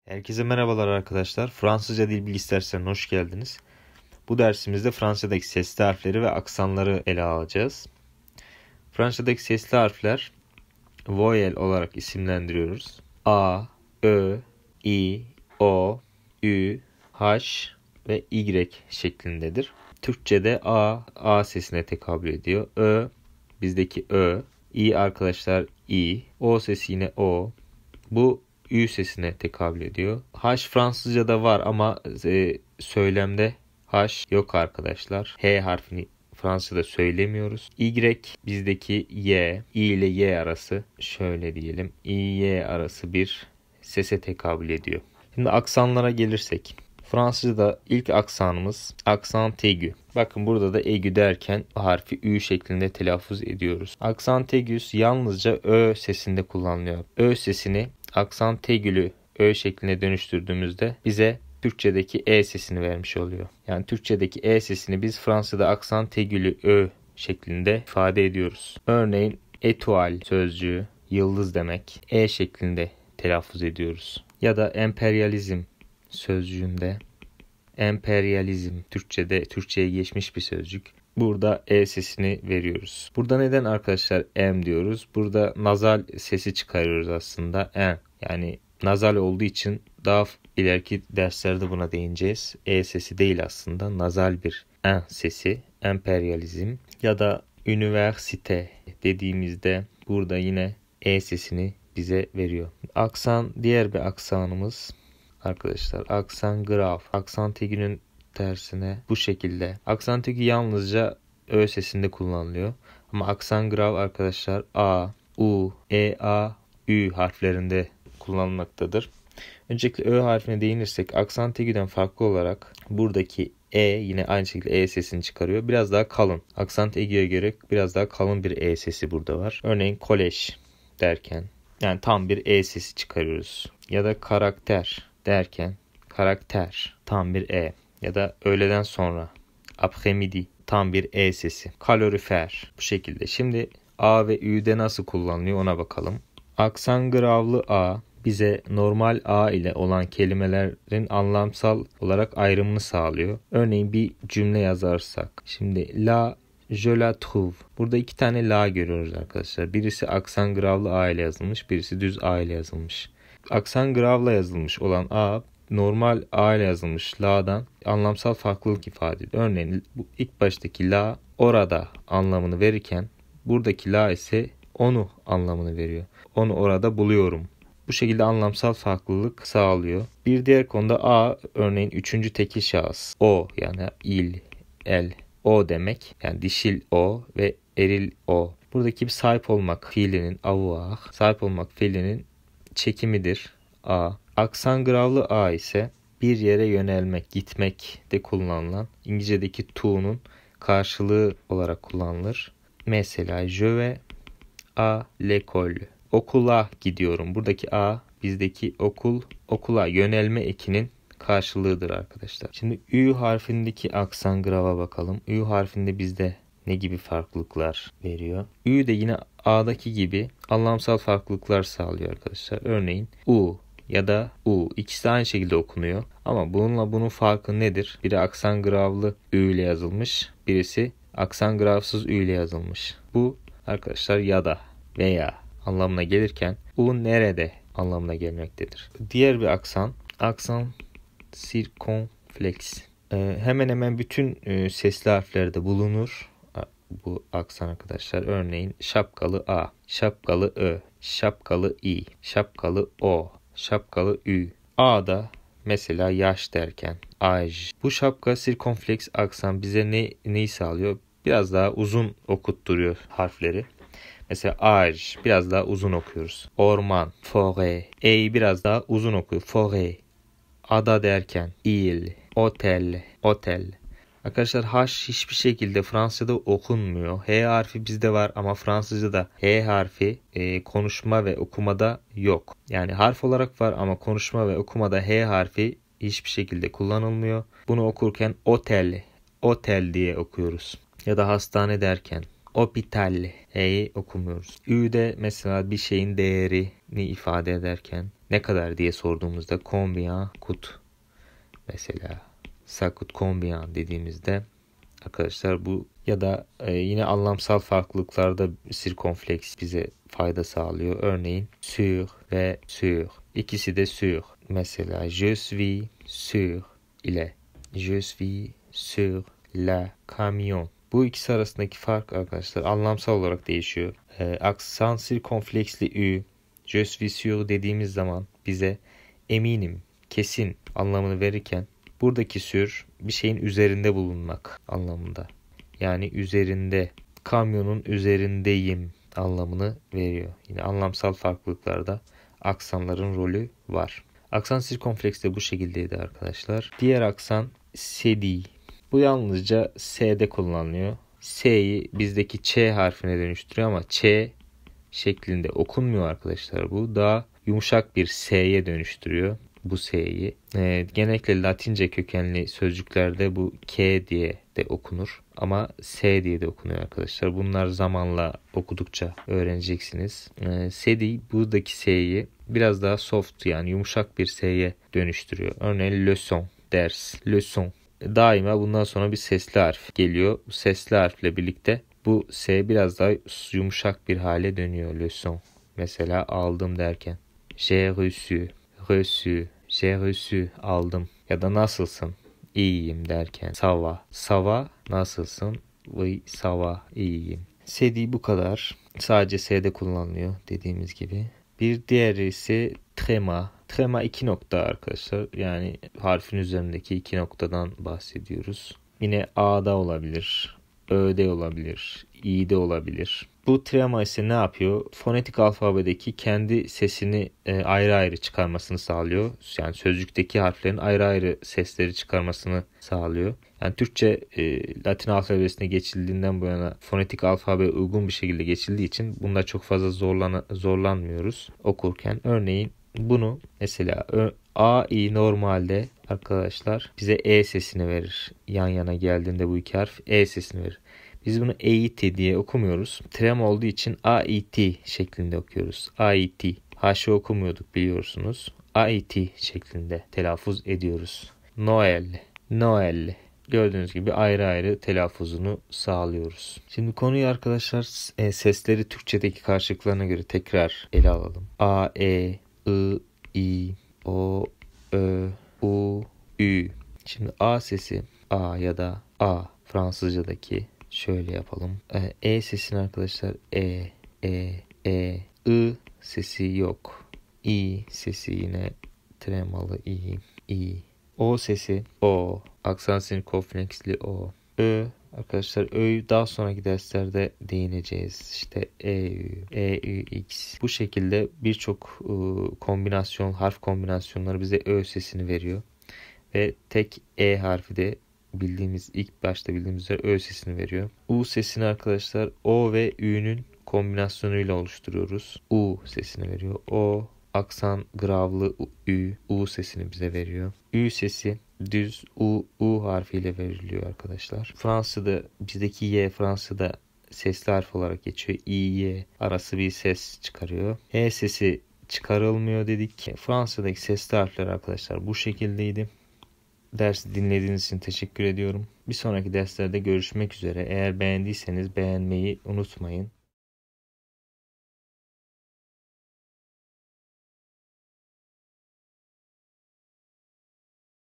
Herkese merhabalar arkadaşlar. Fransızca dil bilgisi derslerine hoş geldiniz. Bu dersimizde Fransa'daki sesli harfleri ve aksanları ele alacağız. Fransa'daki sesli harfler voyel olarak isimlendiriyoruz. A, Ö, I, O, Ü, H ve Y şeklindedir. Türkçe'de A sesine tekabül ediyor. Ö, bizdeki Ö. İ arkadaşlar İ. O sesi yine O. Bu Ü sesine tekabül ediyor. H Fransızca'da var ama söylemde H yok arkadaşlar. H harfini Fransızca'da söylemiyoruz. Y bizdeki Y. İ ile Y arası şöyle diyelim. İ Y arası bir sese tekabül ediyor. Şimdi aksanlara gelirsek. Fransızca'da ilk aksanımız aksan aigu. Bakın burada da aigu derken harfi Ü şeklinde telaffuz ediyoruz. Aksan aigus yalnızca Ö sesinde kullanılıyor. Ö sesini aksan aigülü Ö şekline dönüştürdüğümüzde bize Türkçedeki E sesini vermiş oluyor. Yani Türkçedeki E sesini biz Fransa'da aksan aigülü Ö şeklinde ifade ediyoruz. Örneğin étoile sözcüğü yıldız demek E şeklinde telaffuz ediyoruz. Ya da emperyalizm sözcüğünde emperyalizm Türkçe'ye geçmiş bir sözcük. Burada E sesini veriyoruz. Burada neden arkadaşlar M diyoruz? Burada nazal sesi çıkarıyoruz aslında. Yani nazal olduğu için daha ileriki derslerde buna değineceğiz. E sesi değil aslında nazal bir sesi. Emperyalizm ya da üniversite dediğimizde burada yine E sesini bize veriyor. Aksan diğer bir aksanımız arkadaşlar aksan grav. Aksan aigü'nün tersine bu şekilde. Aksan aigu yalnızca Ö sesinde kullanılıyor. Ama aksan grav arkadaşlar A, U, E, A, Ü harflerinde kullanılmaktadır. Öncelikle Ö harfine değinirsek aksan aigü'den farklı olarak buradaki E yine aynı şekilde E sesini çıkarıyor. Biraz daha kalın. Aksan aigü'ye göre biraz daha kalın bir E sesi burada var. Örneğin kolej derken yani tam bir E sesi çıkarıyoruz. Ya da karakter derken karakter tam bir E. Ya da öğleden sonra après-midi tam bir E sesi. Kalorifer bu şekilde. Şimdi A ve Ü'de nasıl kullanılıyor ona bakalım. Aksan gravlı A bize normal A ile olan kelimelerin anlamsal olarak ayrımını sağlıyor. Örneğin bir cümle yazarsak. Şimdi la je la trouve. Burada iki tane la görüyoruz arkadaşlar. Birisi aksan gravlı A ile yazılmış. Birisi düz A ile yazılmış. Aksan gravla yazılmış olan A normal A ile yazılmış la'dan anlamsal farklılık ifade ediyor. Örneğin bu ilk baştaki la orada anlamını verirken buradaki la ise onu anlamını veriyor. Onu orada buluyorum. Bu şekilde anlamsal farklılık sağlıyor. Bir diğer konuda A örneğin üçüncü tekil şahıs. O yani il, el. O demek yani dişil o ve eril o. Buradaki bir sahip olmak fiilinin avoir, sahip olmak fiilinin çekimidir A. Aksan gravlı A ise bir yere yönelmek, gitmek de kullanılan İngilizce'deki to'nun karşılığı olarak kullanılır. Mesela je vais à l'école. Okula gidiyorum. Buradaki A bizdeki okula yönelme ekinin karşılığıdır arkadaşlar. Şimdi Ü harfindeki aksan grava bakalım. Ü harfinde bizde ne gibi farklılıklar veriyor? Ü de yine A'daki gibi anlamsal farklılıklar sağlıyor arkadaşlar. Örneğin U ya da U ikisi de aynı şekilde okunuyor. Ama bunun farkı nedir? Biri aksan gravlı Ü ile yazılmış. Birisi aksan gravsız Ü ile yazılmış. Bu arkadaşlar ya da veya anlamına gelirken U nerede anlamına gelmektedir. Diğer bir aksan sirkonfleks. Hemen hemen bütün sesli harflerde bulunur bu aksan arkadaşlar. Örneğin şapkalı A, şapkalı Ö, şapkalı İ, şapkalı O, şapkalı Ü. A'da mesela yaş derken aj. Bu şapka sirkonfleks aksan bize neyi sağlıyor? Biraz daha uzun okutturuyor harfleri. Mesela aj biraz daha uzun okuyoruz. Orman, forêt. E'yi biraz daha uzun okuyor. Forêt. Ada derken il, otel. Arkadaşlar H hiçbir şekilde Fransızca'da okunmuyor. H harfi bizde var ama Fransızca'da H harfi konuşma ve okumada yok. Yani harf olarak var ama konuşma ve okumada H harfi hiçbir şekilde kullanılmıyor. Bunu okurken otel diye okuyoruz. Ya da hastane derken Hôpital. E'yi okumuyoruz. Ü'de mesela bir şeyin değerini ifade ederken ne kadar diye sorduğumuzda combien coûte. Mesela ça coûte combien dediğimizde arkadaşlar bu ya da yine anlamsal farklılıklarda sirkonfleks bize fayda sağlıyor. Örneğin sur ve sur. İkisi de sur. Mesela je suis sur ile je suis sur la camion. Bu ikisi arasındaki fark arkadaşlar anlamsal olarak değişiyor. Aksan sirkonfleksli ü, je suis sûr dediğimiz zaman bize eminim, kesin anlamını verirken buradaki sür bir şeyin üzerinde bulunmak anlamında. Yani üzerinde, kamyonun üzerindeyim anlamını veriyor. Yine anlamsal farklılıklarda aksanların rolü var. Aksan sirkonfleks de bu şekildeydi arkadaşlar. Diğer aksan sedi. Bu yalnızca S'de kullanılıyor. S'yi bizdeki Ç harfine dönüştürüyor ama Ç şeklinde okunmuyor arkadaşlar bu. Daha yumuşak bir S'ye dönüştürüyor bu S'yi. Genellikle Latince kökenli sözcüklerde bu K diye de okunur. Ama S diye de okunuyor arkadaşlar. Bunlar zamanla okudukça öğreneceksiniz. Sedi buradaki S'yi biraz daha soft yani yumuşak bir S'ye dönüştürüyor. Örneğin leçon, ders, leçon. Daima bundan sonra bir sesli harf geliyor. Bu sesli harfle birlikte bu S biraz daha yumuşak bir hale dönüyor. Leçon. Mesela aldım derken. J'ai reçu, reçu, j'ai reçu, aldım. Ya da nasılsın? İyiyim derken. Ça va, ça va, nasılsın? Oui, ça va, iyiyim. Sedi bu kadar. Sadece S'de kullanılıyor dediğimiz gibi. Bir diğeri ise trema. Trema 2 nokta arkadaşlar. Yani harfin üzerindeki 2 noktadan bahsediyoruz. Yine A'da olabilir, Ö'de olabilir, İ'de olabilir. Bu trema ise ne yapıyor? Fonetik alfabedeki kendi sesini ayrı ayrı çıkarmasını sağlıyor. Yani sözcükteki harflerin ayrı ayrı sesleri çıkarmasını sağlıyor. Yani Türkçe Latin alfabesine geçildiğinden bu yana fonetik alfabe uygun bir şekilde geçildiği için bunda çok fazla zorlanmıyoruz okurken. Örneğin bunu mesela A-I normalde arkadaşlar bize E sesini verir. Yan yana geldiğinde bu iki harf E sesini verir. Biz bunu EIT diye okumuyoruz. Trema olduğu için AIT şeklinde okuyoruz. AIT. Haşi okumuyorduk biliyorsunuz. AIT şeklinde telaffuz ediyoruz. Noel. Noel. Gördüğünüz gibi ayrı ayrı telaffuzunu sağlıyoruz. Şimdi konuyu arkadaşlar sesleri Türkçedeki karşılıklarına göre tekrar ele alalım. A, E, I, I, O, Ö, U, Ü. Şimdi A sesi A ya da A Fransızcadaki şöyle yapalım. E sesini arkadaşlar I sesi yok. İ sesi yine tremalı I. O sesi O. Aksan sirkonfleksli O. Ö arkadaşlar Ö'yü daha sonraki derslerde değineceğiz. İşte EÜ, bu şekilde birçok kombinasyon, harf kombinasyonları bize Ö sesini veriyor. Ve tek E harfi de ilk başta bildiğimiz üzere Ö sesini veriyor. U sesini arkadaşlar O ve Ü'nün kombinasyonuyla oluşturuyoruz. U sesini veriyor. O aksan gravlı U sesini bize veriyor. Ü sesi düz U harfiyle veriliyor arkadaşlar. Fransa'da bizdeki Y Fransa'da sesli harf olarak geçiyor. İ, Y arası bir ses çıkarıyor. E sesi çıkarılmıyor dedik. Fransa'daki sesli harfler arkadaşlar bu şekildeydi. Dersi dinlediğiniz için teşekkür ediyorum. Bir sonraki derslerde görüşmek üzere. Eğer beğendiyseniz beğenmeyi unutmayın.